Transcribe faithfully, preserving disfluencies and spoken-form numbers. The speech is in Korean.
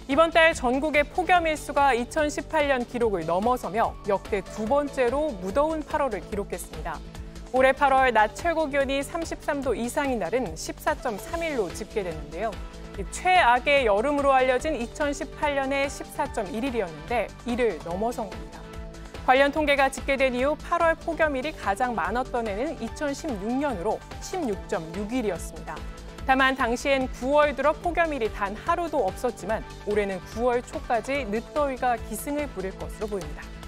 이번 달 전국의 폭염 일수가 이천십팔 년 기록을 넘어서며 역대 두 번째로 무더운 팔월을 기록했습니다. 올해 팔월 낮 최고 기온이 삼십삼 도 이상인 날은 십사 점 삼 일로 집계됐는데요. 최악의 여름으로 알려진 이천십팔 년의 십사 점 일 일이었는데 이를 넘어선 겁니다. 관련 통계가 집계된 이후 팔월 폭염일이 가장 많았던 해는 이천십육 년으로 십육 점 육 일이었습니다. 다만 당시엔 구월 들어 폭염일이 단 하루도 없었지만 올해는 구월 초까지 늦더위가 기승을 부릴 것으로 보입니다.